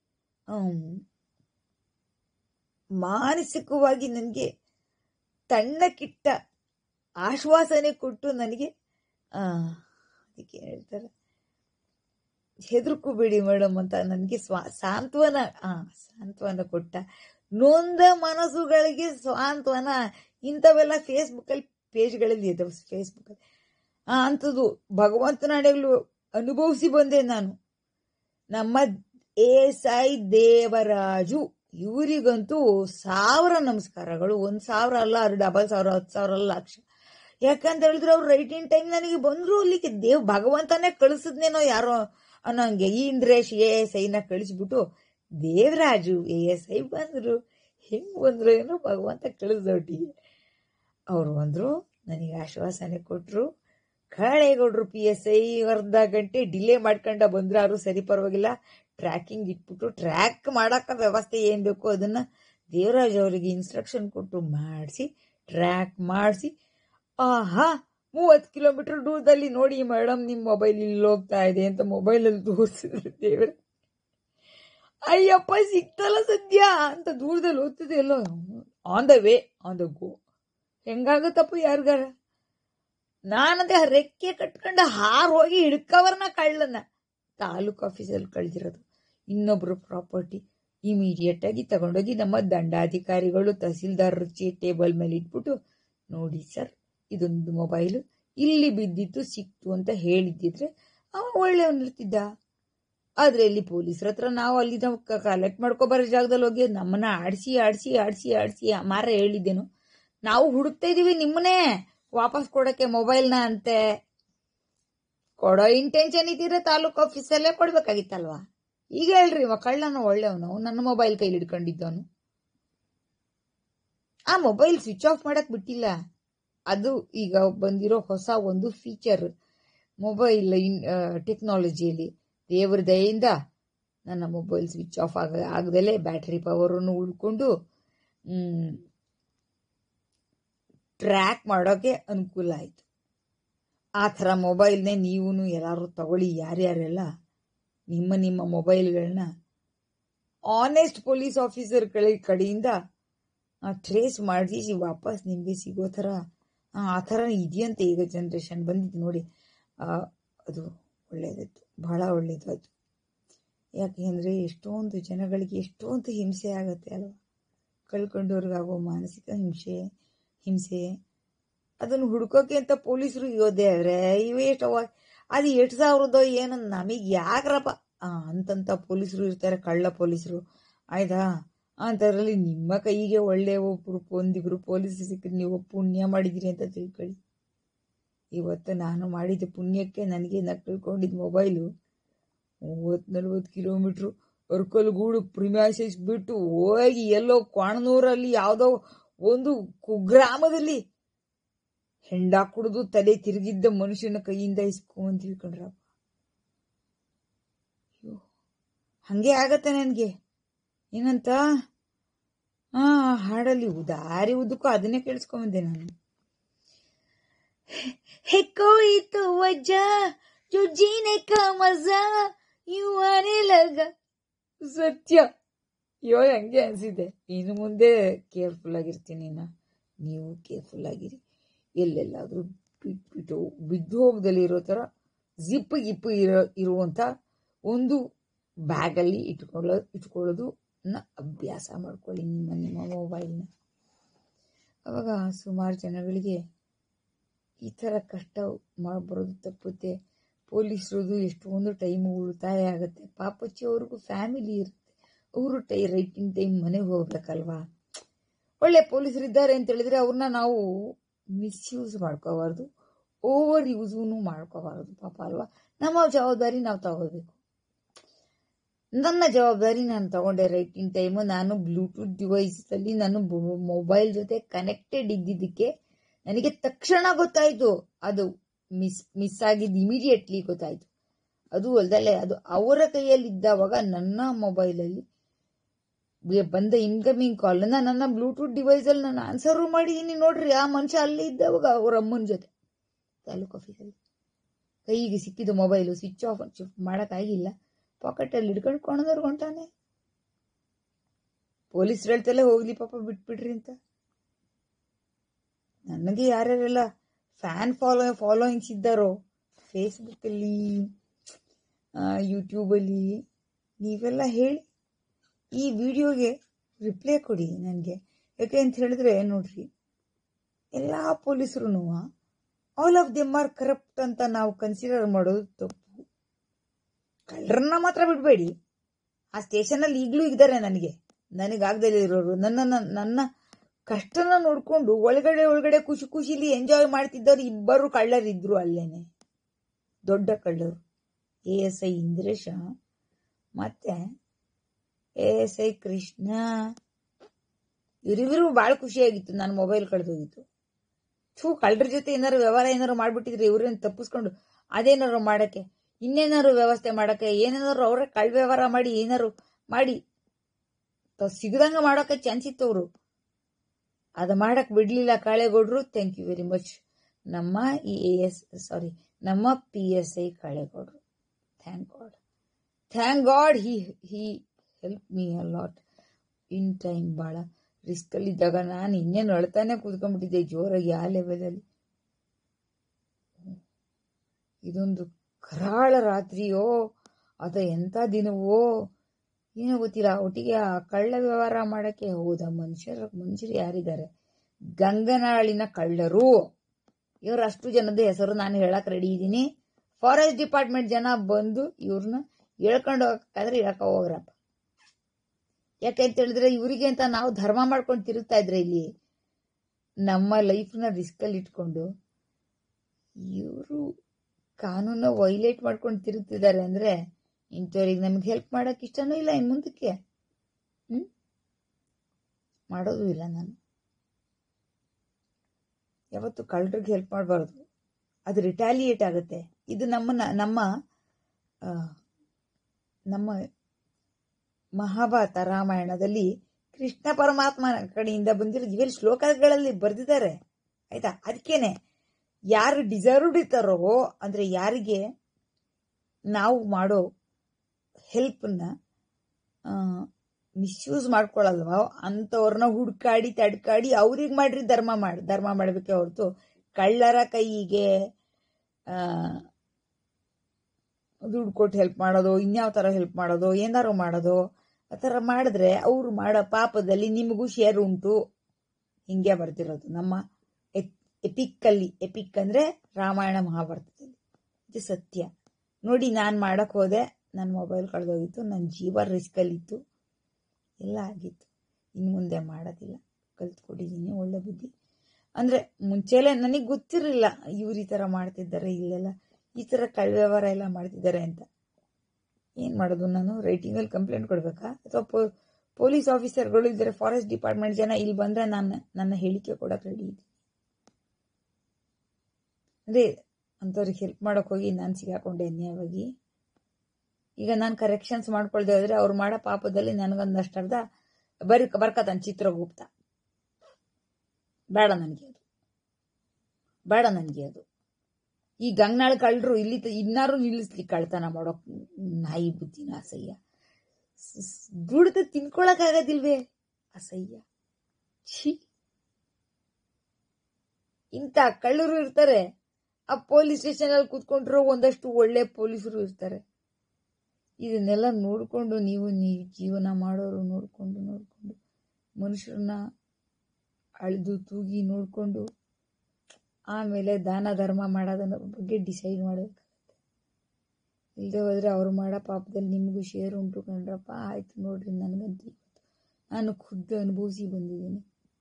ಮಾನಸಿಕವಾಗಿ ನನಗೆ ತಣ್ಣಕ್ಕಿಟ್ಟ ಆಶ್ವಾಸನೆ ಕೊಟ್ಟು ನನಗೆ ಅದಕ್ಕೆ ಹೇಳ್ತಾರೆ ಹೆದರ್ಕೋಬೇಡಿ ಮೇಡಮ್ ಅಂತ ನನಗೆ ಸಾಂತ್ವನ ಕೊಟ್ಟ ನೊಂದ ಮನಸ್ಸುಗಳಿಗೆ ಸಾಂತ್ವನ. ಇಂಥವೆಲ್ಲ ಫೇಸ್ಬುಕ್ಕಲ್ಲಿ ಪೇಜ್ಗಳಲ್ಲಿ ಇದ್ದಾವೆ, ಫೇಸ್ಬುಕ್ಕಲ್ಲಿ ಅಂಥದ್ದು ಭಗವಂತನ ಅಡೆಗಳು ಅನುಭವಿಸಿ ಬಂದೆ ನಾನು. ನಮ್ಮ ಎಸ್ಐ ದೇವರಾಜು ಇವರಿಗಂತೂ 1000 ನಮಸ್ಕಾರಗಳು. 1,000 ಅಲ್ಲ, 2,000, 10,000 ಅಲ್ಲ, ಲಕ್ಷ. ಯಾಕಂತ ಹೇಳಿದ್ರೆ ಅವ್ರು ರೈಟ್ ಇನ್ ಟೈಮ್ ನನಗೆ ಬಂದ್ರು. ಅಲ್ಲಿಗೆ ಭಗವಂತನೇ ಕಳಿಸಿದ್ನೇನೋ ಯಾರೋ ಅನ್ನೋಂಗೆ. ಈ ಇಂದ್ರೇಶ್ ASIನ ಕಳಿಸ್ಬಿಟ್ಟು ದೇವರಾಜು ASI ಬಂದ್ರು. ಹೆಂಗ್ ಬಂದ್ರು ಏನೋ ಭಗವಂತ ಕಳಿಸ್ದೊಟ್ಟಿಗೆ. ಅವ್ರು ಬಂದ್ರು, ನನಗೆ ಆಶ್ವಾಸನೆ ಕೊಟ್ರು. ಕಾಳೇಗೌಡರು PSI ಅರ್ಧ ಗಂಟೆ ಡಿಲೇ ಮಾಡ್ಕೊಂಡ ಬಂದ್ರಾರು ಸರಿ, ಪರವಾಗಿಲ್ಲ. ಟ್ರ್ಯಾಕಿಂಗ್ ಇಟ್ಬಿಟ್ಟು ಟ್ರ್ಯಾಕ್ ಮಾಡಕ್ಕ ವ್ಯವಸ್ಥೆ ಏನ್ ಬೇಕು ಅದನ್ನ ದೇವರಾಜ್ ಅವರಿಗೆ ಇನ್ಸ್ಟ್ರಕ್ಷನ್ ಕೊಟ್ಟು ಮಾಡಿಸಿ ಟ್ರ್ಯಾಕ್ ಮಾಡಿಸಿ, 30 ಕಿಲೋಮೀಟರ್ ದೂರದಲ್ಲಿ ನೋಡಿ ಮೇಡಮ್ ನಿಮ್ ಮೊಬೈಲ್ ಇಲ್ಲಿ ಹೋಗ್ತಾ ಇದೆ ಅಂತ ಮೊಬೈಲಲ್ಲಿ ತೋರಿಸಿದ್ರು. ದೇವರ ಅಯ್ಯಪ್ಪ ಸಿಕ್ತಲ್ಲ ಸದ್ಯ ಅಂತ ದೂರದಲ್ಲಿ ಓದ್ತಿದೆ ಎಲ್ಲೋ. On the way, on the go. ಹೆಂಗಾಗತ್ತಪ್ಪ ಯಾರಿಗಾರ? ನಾನಂದ್ರೆ ರೆಕ್ಕೆ ಕಟ್ಕೊಂಡ ಹಾರ್ ಹೋಗಿ ಹಿಡ್ಕವರ್ನ ಕಳ್ಳನ್ನ ತಾಲೂಕ್ ಆಫೀಸಲ್ಲಿ ಕಳ್ದಿರೋದು. ಇನ್ನೊಬ್ರು ಪ್ರಾಪರ್ಟಿ ಇಮಿಡಿಯೇಟ್ ಆಗಿ ತಗೊಂಡೋಗಿ ನಮ್ಮ ದಂಡಾಧಿಕಾರಿಗಳು ತಹಸೀಲ್ದಾರ್ ಟೇಬಲ್ ಮೇಲೆ ಇಟ್ಬಿಟ್ಟು, ನೋಡಿ ಸರ್ ಇದೊಂದು ಮೊಬೈಲ್ ಇಲ್ಲಿ ಬಿದ್ದಿತ್ತು ಸಿಕ್ತು ಅಂತ ಹೇಳಿದ್ದಿದ್ರೆ ಅವ ಒಳ್ಳೆಯವನಿರ್ತಿದ್ದ. ಆದ್ರೆ ಇಲ್ಲಿ ಪೊಲೀಸರ ಹತ್ರ ನಾವು ಅಲ್ಲಿ ಕಲೆಕ್ಟ್ ಮಾಡ್ಕೊಬರೋ ಜಾಗದಲ್ಲಿ ಹೋಗಿ ನಮ್ಮನ್ನ ಆಡ್ಸಿ ಆಡ್ಸಿ ಆಡ್ಸಿ ಆಡ್ಸಿ ಮಾರ ಹೇಳಿದ್ದೇನು, ನಾವು ಹುಡುಕ್ತಾ ಇದೀವಿ ನಿಮ್ಮನ್ನೇ ವಾಪಸ್ ಕೊಡಕ್ಕೆ ಮೊಬೈಲ್ನ ಅಂತೆ. ಕೊಡೋ ಇಂಟೆನ್ಷನ್ ಇದ್ದಿದ್ರೆ ತಾಲೂಕ್ ಆಫೀಸಲ್ಲೇ ಕೊಡ್ಬೇಕಾಗಿತ್ತಲ್ವಾ? ಈಗ ಹೇಳ್ರಿ ಕಳ್ಳನ ಒಳ್ಳೆಯವನು, ನನ್ನ ಮೊಬೈಲ್ ಕೈಲಿ ಹಿಡ್ಕೊಂಡಿದ್ದವನು. ಆ ಮೊಬೈಲ್ ಸ್ವಿಚ್ ಆಫ್ ಮಾಡಕ್ ಬಿಟ್ಟಿಲ್ಲ. ಅದು ಈಗ ಬಂದಿರೋ ಹೊಸ ಒಂದು ಫೀಚರ್ ಮೊಬೈಲ್ ಟೆಕ್ನಾಲಜಿಯಲ್ಲಿ. ದೇವರ ದಯೆಯಿಂದ ನನ್ನ ಮೊಬೈಲ್ ಸ್ವಿಚ್ ಆಫ್ ಆಗದಲ್ಲೇ ಬ್ಯಾಟರಿ ಪವರನ್ನು ಉಳ್ಕೊಂಡು ಟ್ರ್ಯಾಕ್ ಮಾಡೋಕೆ ಅನುಕೂಲ ಆಯ್ತು. ಆ ಥರ ಮೊಬೈಲ್ನೇ ನೀವು ಎಲ್ಲರೂ ತಗೊಳ್ಳಿ. ಯಾರ್ಯಾರೆಲ್ಲ ನಿಮ್ಮ ಮೊಬೈಲ್ಗಳನ್ನ ಆನೆಸ್ಟ್ ಪೊಲೀಸ್ ಆಫೀಸರ್ ಕಡೆಯಿಂದ ಟ್ರೇಸ್ ಮಾಡಿಸಿ ವಾಪಸ್ ನಿಮಗೆ ಸಿಗೋ ಥರ ಆ ಥರ ಇದೆಯಂತೆ. ಈಗ ಜನ್ರೇಷನ್ ಬಂದಿದ್ದು ನೋಡಿ, ಅದು ಒಳ್ಳೇದಾಯ್ತು, ಬಹಳ ಒಳ್ಳೇದಾಯ್ತು. ಯಾಕೆಂದರೆ ಎಷ್ಟೊಂದು ಜನಗಳಿಗೆ ಎಷ್ಟೊಂದು ಹಿಂಸೆ ಆಗತ್ತೆ ಅಲ್ವಾ? ಕಳ್ಕೊಂಡವ್ರಿಗಾಗೋ ಮಾನಸಿಕ ಹಿಂಸೆ ಅದನ್ನು ಹುಡ್ಕೋಕೆ ಅಂತ ಪೊಲೀಸರು ಯೋಧೆ ಆದ್ರೆ ಇವೇ ಅದು 8,000 ಏನು ನಮಗೆ ಯಾಕ್ರಪ್ಪ ಅಂತಂತ ಪೊಲೀಸರು ಇರ್ತಾರೆ, ಕಳ್ಳ ಪೊಲೀಸರು. ಆಯ್ತಾ? ಅಂಥದ್ರಲ್ಲಿ ನಿಮ್ಮ ಕೈಗೆ ಒಳ್ಳೆ ಒಂದಿಬ್ರು ಪೊಲೀಸರು ಸಿಕ್ಕಿದ್ರೆ ನೀವು ಪುಣ್ಯ ಮಾಡಿದಿರಿ ಅಂತ ತಿಳ್ಕೊಳ್ಳಿ. ಇವತ್ತು ನಾನು ಮಾಡಿದ ಪುಣ್ಯಕ್ಕೆ ನನಗೆ ಕಳ್ಕೊಂಡಿದ್ದ ಮೊಬೈಲು 30-40 ಕಿಲೋಮೀಟ್ರು ಅರ್ಕಲ್ಗೂಡು ಪ್ರಿಮ್ಯಾಸಿಸ್ ಬಿಟ್ಟು ಹೋಗಿ ಎಲ್ಲೋ ಕ್ವಾಣನೂರಲ್ಲಿ ಯಾವುದೋ ಒಂದು ಕುಗ್ರಾಮದಲ್ಲಿ ಹೆಂಡ ಕುಡಿದು ತಲೆ ತಿರುಗಿದ್ದ ಮನುಷ್ಯನ ಕೈಯಿಂದ ಇಸ್ಕೊಂಡ್ ತಿಳ್ಕೊಂಡ್ರಪ್ಪ. ಅಯ್ಯೋ, ಹಂಗೆ ಆಗತ್ತೆ ನನಗೆ. ಏನಂತ ಹಾಡಲ್ಲಿ ದಾರಿ ಉದ್ದಕ್ಕೂ ಅದನ್ನೇ ಕೇಳಿಸ್ಕೊಂಬಂದೆ ನಾನು. है कोई तो वजह जो जीने का मजा यूं आने लगा. ಸತ್ಯ. ಅಯ್ಯೋ, ಹಂಗೆ ಅನ್ಸಿದೆ. ಇನ್ನು ಮುಂದೆ ಕೇರ್ಫುಲ್ ಆಗಿರ್ತೀನಿ. ನೀವು ಕೇರ್ಫುಲ್ ಆಗಿರಿ. ಎಲ್ಲೆಲ್ಲಾದ್ರೂ ಬಿಟ್ಟು ಬಿದ್ದು ಹೋಗದಲ್ಲಿರೋ ಥರ ಜಿಪ್ ಗಿಪ್ ಇರುವಂಥ ಒಂದು ಬ್ಯಾಗಲ್ಲಿ ಇಟ್ಕೊಳ್ಳೋದು ಅಭ್ಯಾಸ ಮಾಡ್ಕೊಳ್ಳಿ ನಿಮ್ಮ ಮೊಬೈಲ್ನ. ಅವಾಗ ಸುಮಾರು ಜನಗಳಿಗೆ ಈ ಥರ ಕಷ್ಟ ಬರೋದು ತಪ್ಪುತ್ತೆ. ಪೊಲೀಸರದು ಎಷ್ಟೊಂದು ಟೈಮ್ ಉಳಿತಾಯ ಆಗುತ್ತೆ. ಪಾಪಚ್ಚಿ ಅವ್ರಿಗೂ ಫ್ಯಾಮಿಲಿ ಇರುತ್ತೆ, ಅವರು ರೈಟಿಂಗ್ ಟೈಮ್ ಮನೆಗೆ ಹೋಗ್ಬೇಕಲ್ವಾ. ಒಳ್ಳೆ ಪೊಲೀಸರಿದ್ದಾರೆ ಅಂತ ಹೇಳಿದ್ರೆ ಅವ್ರನ್ನ ನಾವು ಮಿಸ್ಯೂಸ್ ಮಾಡ್ಕೋಬಾರ್ದು, ಓವರ್ ಯೂಸೂ ಮಾಡ್ಕೋಬಾರ್ದು ಪಾಪ ಅಲ್ವಾ. ನಮ್ಮ ಜವಾಬ್ದಾರಿ ನಾವು ತಗೋಬೇಕು. ನನ್ನ ಜವಾಬ್ದಾರಿ ನಾನು ತಗೊಂಡೆ. ರೈಟಿಂಗ್ ಟೈಮು ನಾನು ಬ್ಲೂಟೂತ್ ಡಿವೈಸಲ್ಲಿ ನಾನು ಮೊಬೈಲ್ ಜೊತೆ ಕನೆಕ್ಟೆಡ್ ಇದ್ದಿದ್ದಕ್ಕೆ ನನಗೆ ತಕ್ಷಣ ಗೊತ್ತಾಯಿತು. ಅದು ಮಿಸ್ ಆಗಿದ್ದು ಇಮಿಡಿಯೇಟ್ಲಿ ಗೊತ್ತಾಯಿತು. ಅದು ಅಲ್ದಲ್ಲೇ ಅದು ಅವರ ಕೈಯಲ್ಲಿ ಇದ್ದಾವಾಗ ನನ್ನ ಮೊಬೈಲಲ್ಲಿ ಬಂದ ಇನ್ಕಮಿಂಗ್ ಕಾಲ್ನ ನನ್ನ ಬ್ಲೂಟೂತ್ ಡಿವೈಸಲ್ಲಿ ನಾನು ಆನ್ಸರು ಮಾಡಿದ್ದೀನಿ. ನೋಡ್ರಿ, ಆ ಮನುಷ್ಯ ಅಲ್ಲೇ ಇದ್ದಾವಾಗ ಅವ್ರ ಅಮ್ಮನ ಜೊತೆ ತಾಲೂಕು ಆಫೀಸಲ್ಲಿ ಕೈಗೆ ಸಿಕ್ಕಿದ್ದು ಮೊಬೈಲು ಸ್ವಿಚ್ ಆಫ್ ಮಾಡೋಕ್ಕಾಗಿಲ್ಲ, ಪಾಕೆಟಲ್ಲಿ ಹಿಡ್ಕೊಂಡು ಕೊಂಡೋರ್ಕೊಂತಾನೆ. ಪೊಲೀಸರು ಹೇಳ್ತಲೇ ಹೋಗ್ಲಿ ಪಾಪ, ಬಿಟ್ಬಿಡ್ರಿ ಅಂತ. ನನಗೆ ಯಾರ್ಯಾರೆಲ್ಲ ಫ್ಯಾನ್ ಫಾಲೋಯಿಂಗ್ಸ್ ಇದ್ದಾರೋ ಫೇಸ್ಬುಕ್ಕಲ್ಲಿ, ಯೂಟ್ಯೂಬಲ್ಲಿ, ನೀವೆಲ್ಲ ಹೇಳಿ ಈ ವಿಡಿಯೋಗೆ ರಿಪ್ಲೈ ಕೊಡಿ ನನಗೆ. ಯಾಕೆ ಅಂತ ಹೇಳಿದ್ರೆ ನೋಡ್ರಿ, ಎಲ್ಲ ಪೊಲೀಸರು all of them are corrupt ಅಂತ ನಾವು ಕನ್ಸಿಡರ್ ಮಾಡೋದು ತಪ್ಪು. ಕಳ್ಳರನ್ನ ಮಾತ್ರ ಬಿಡಬೇಡಿ. ಆ ಸ್ಟೇಷನಲ್ಲಿ ಈಗಲೂ ಇದ್ದಾರೆ, ನನಗಾಗದೇ ಇರೋರು, ನನ್ನ ಕಷ್ಟನ ನೋಡ್ಕೊಂಡು ಒಳಗಡೆ ಖುಷಿಲಿ ಎಂಜಾಯ್ ಮಾಡ್ತಿದ್ದವ್ರು ಇಬ್ಬರು ಕಳ್ಳರಿದ್ರು ಅಲ್ಲೇನೆ, ದೊಡ್ಡ ಕಳ್ಳರು. ASI ಇಂದ್ರೇಶ ಮತ್ತೆ ASI ಕೃಷ್ಣ. ಇವರಿಬ್ಬರು ಭಾಳ ಖುಷಿಯಾಗಿತ್ತು ನನ್ನ ಮೊಬೈಲ್ ಕಳೆದೋಗಿತ್ತು. ಕಳ್ಳರ ಜೊತೆ ಏನಾರು ವ್ಯವಹಾರ ಏನಾರು ಮಾಡ್ಬಿಟ್ಟಿದ್ರೆ ಇವ್ರೇನು ತಪ್ಪಿಸ್ಕೊಂಡು ಅದೇನಾರು ಮಾಡಕ್ಕೆ, ಇನ್ನೇನಾರು ವ್ಯವಸ್ಥೆ ಮಾಡಕ್ಕೆ, ಏನೇನಾರು ಅವರೇ ಕಳ್ಳ ವ್ಯವಹಾರ ಮಾಡಿ ಏನಾರು ಮಾಡಿ ಸಿಗದಂಗ ಮಾಡೋಕೆ ಚಾನ್ಸ್ ಇತ್ತು. ಅವರು ಅದು ಮಾಡಕ್ ಬಿಡ್ಲಿಲ್ಲ ಕಾಳೇಗೌಡರು. ಥ್ಯಾಂಕ್ ಯು ವೆರಿ ಮಚ್ ನಮ್ಮ ನಮ್ಮ PSI ಕಾಳೇಗೌಡರು. Thank God he help me a lot in time. ಭಾಳ ರಿಸ್ಕಲ್ಲಿ ಇದ್ದಾಗ ನಾನು ಇನ್ನೇನು ಅಳ್ತಾನೆ ಕೂತ್ಕೊಂಡ್ಬಿಟ್ಟಿದ್ದೆ ಜೋರಾಗಿ ಆ ಲೆವೆಲಲ್ಲಿ. ಇದೊಂದು ಕರಾಳ ರಾತ್ರಿಯೋ ಅಥವಾ ಎಂಥ ದಿನವೋ ಏನೋ ಗೊತ್ತಿಲ್ಲ. ಒಟ್ಟಿಗೆ ಆ ಕಳ್ಳ ವ್ಯವಹಾರ ಮಾಡಕ್ಕೆ ಹೋದ ಮನುಷ್ಯರು ಯಾರಿದ್ದಾರೆ? ಗಂಗನಾಳಿನ ಕಳ್ಳರು. ಇವ್ರು ಅಷ್ಟು ಜನದ ಹೆಸರು ನಾನು ಹೇಳಕ್ ರೆಡಿ ಇದ್ದೀನಿ. ಫಾರೆಸ್ಟ್ ಡಿಪಾರ್ಟ್ಮೆಂಟ್ ಜನ ಬಂದು ಇವ್ರನ್ನ ಹೇಳ್ಕೊಂಡು ಹೋಗಕ್ಕಾದ್ರೆ ಹೇಳಕ ಹೋಗ್ರಪ್ಪ. ಯಾಕೆಂತ ಹೇಳಿದ್ರೆ ಇವರಿಗೆ ಅಂತ ನಾವು ಧರ್ಮ ಮಾಡ್ಕೊಂಡು ತಿರುಗ್ತಾ ಇದ್ರೆ ಇಲ್ಲಿ ನಮ್ಮ ಲೈಫ್ನ ರಿಸ್ಕಲ್ಲಿ ಇಟ್ಕೊಂಡು ಇವರು ಕಾನೂನ ವೈಲೇಟ್ ಮಾಡ್ಕೊಂಡು ತಿರುಗ್ತಿದ್ದಾರೆ ಅಂದ್ರೆ ಇಂಥವ್ರಿಗೆ ನಮ್ಗೆ ಹೆಲ್ಪ್ ಮಾಡಕ್ ಇಷ್ಟನೂ ಇಲ್ಲ. ಇನ್ ಮುಂದಕ್ಕೆ ಮಾಡೋದು ಇಲ್ಲ. ನಾನು ಯಾವತ್ತು ಕಳ್ಳರಿಗೆ ಹೆಲ್ಪ್ ಮಾಡಬಾರ್ದು, ಅದು ರಿಟಾಲಿಯೇಟ್ ಆಗುತ್ತೆ. ಇದು ನಮ್ಮ ಮಹಾಭಾರತ ರಾಮಾಯಣದಲ್ಲಿ ಕೃಷ್ಣ ಪರಮಾತ್ಮನ ಕಡೆಯಿಂದ ಬಂದಿರೋ ಇವೆಲ್ಲ ಶ್ಲೋಕಗಳಲ್ಲಿ ಬರೆದಿದ್ದಾರೆ ಆಯ್ತಾ. ಅದಕ್ಕೇನೆ ಯಾರು ಡಿಸರ್ವ್ಡ್ ಇರ್ತಾರೋ ಅಂದ್ರೆ ಯಾರಿಗೆ ನಾವು ಮಾಡೋ ಹೆಲ್ಪ್ನ ಮಿಸ್ಯೂಸ್ ಮಾಡ್ಕೊಳಲ್ವ ಅಂಥವ್ರನ್ನ ಹುಡ್ಕಾಡಿ ತಡ್ಕಾಡಿ ಅವ್ರಿಗೆ ಮಾಡ್ರಿ ಧರ್ಮ ಮಾಡಬೇಕೆ ಹೊರತು ಕಳ್ಳರ ಕೈಗೆ ದುಡ್ಡು ಕೊಟ್ಟು ಹೆಲ್ಪ್ ಮಾಡೋದು, ಇನ್ಯಾವ ಥರ ಹೆಲ್ಪ್ ಮಾಡೋದು, ಏನಾರು ಮಾಡೋದು, ಆ ಥರ ಮಾಡಿದ್ರೆ ಅವ್ರು ಮಾಡೋ ಪಾಪದಲ್ಲಿ ನಿಮಗೂ ಶೇರ್ ಉಂಟು. ಹಿಂಗೆ ಬರ್ತಿರೋದು ನಮ್ಮ ಎಪಿಕ್ ಅಂದ್ರೆ ರಾಮಾಯಣ ಮಹಾಭಾರತದಲ್ಲಿ. ಇದು ಸತ್ಯ ನೋಡಿ. ನಾನು ಮಾಡಕ್ ಹೋದೆ, ನನ್ನ ಮೊಬೈಲ್ ಕಳೆದೋಗಿತ್ತು, ನನ್ನ ಜೀವ ರಿಸ್ಕಲ್ಲಿತ್ತು, ಎಲ್ಲ ಆಗಿತ್ತು. ಇನ್ನು ಮುಂದೆ ಮಾಡೋದಿಲ್ಲ, ಕಲ್ತ್ಕೊಟ್ಟಿದ್ದೀನಿ ಒಳ್ಳೆ ಬುದ್ಧಿ. ಅಂದರೆ ಮುಂಚೆಲೆ ನನಗೆ ಗೊತ್ತಿರಲಿಲ್ಲ ಇವ್ರು ಈ ಥರ ಮಾಡ್ತಿದ್ದಾರೆ, ಇಲ್ಲೆಲ್ಲ ಈ ಥರ ಕಳ್ಳ ವ್ಯವಹಾರ ಎಲ್ಲ ಮಾಡ್ತಿದ್ದಾರೆ ಅಂತ. ಏನು ಮಾಡೋದು, ನಾನು ರೈಟಿಂಗಲ್ಲಿ ಕಂಪ್ಲೇಂಟ್ ಕೊಡಬೇಕಾ? ಅಥವಾ ಪೊಲೀಸ್ ಆಫೀಸರ್ಗಳು ಇದ್ದಾರೆ, ಫಾರೆಸ್ಟ್ ಡಿಪಾರ್ಟ್ಮೆಂಟ್ ಜನ ಇಲ್ಲಿ ಬಂದರೆ ನನ್ನ ಹೇಳಿಕೆ ಕೊಡೋಕೆ ರೆಡಿ ಇದ್ದೀನಿ. ಅದೇ ಅಂಥವ್ರಿಗೆ ಹೆಲ್ಪ್ ಮಾಡೋಕೆ ಹೋಗಿ ನಾನು ಸಿಗಾಕೊಂಡೆ ಅನ್ಯಾಯವಾಗಿ. ಈಗ ನಾನು ಕರೆಕ್ಷನ್ಸ್ ಮಾಡ್ಕೊಳ್ದೆ ಹೋದ್ರೆ ಅವ್ರು ಮಾಡೋ ಪಾಪದಲ್ಲಿ ನನಗೊಂದಷ್ಟರ್ಧ ಬರ್ಕತಾನೆ ಚಿತ್ರಗುಪ್ತ. ಬೇಡ ನನಗೆ ಅದು. ಈ ಗಂಗನಾಳ್ ಕಳ್ಳರು ಇಲ್ಲಿ ಇನ್ನಾರು ನಿಲ್ಲಿಸ್ಲಿ ಕಳ್ತನ ಮಾಡೋಕ್. ನಾಯಿ ಬುದ್ಧಿನ ಅಸಹ್ಯ. ದುಡ್ದು ತಿನ್ಕೊಳಕ್ಕಾಗೋದಿಲ್ವೇ? ಅಸಹ್ಯ. ಛೀ, ಇಂಥ ಕಳ್ಳರು ಇರ್ತಾರೆ. ಆ ಪೊಲೀಸ್ ಸ್ಟೇಷನಲ್ಲಿ ಕೂತ್ಕೊಂಡಿರೋ ಒಂದಷ್ಟು ಒಳ್ಳೆ ಪೊಲೀಸರು ಇರ್ತಾರೆ. ಇದನ್ನೆಲ್ಲ ನೋಡಿಕೊಂಡು ನೀವು ಜೀವನ ಮಾಡೋರು ನೋಡಿಕೊಂಡು ಮನುಷ್ಯರನ್ನ ಅಳೆದು ತೂಗಿ ನೋಡಿಕೊಂಡು ಆಮೇಲೆ ದಾನ ಧರ್ಮ ಮಾಡೋದನ್ನ ಬಗ್ಗೆ ಡಿಸೈಡ್ ಮಾಡಬೇಕಾಗುತ್ತೆ. ಇಲ್ಲದೆ ಹೋದರೆ ಅವ್ರು ಮಾಡೋ ಪಾಪದಲ್ಲಿ ನಿಮಗೂ ಶೇರ್ ಉಂಟು ಕಂಡ್ರಪ್ಪ. ಆಯ್ತು ನೋಡ್ರಿ, ನನಗಂತೂ ನಾನು ಖುದ್ದು ಅನುಭವಿಸಿ ಬಂದಿದ್ದೀನಿ.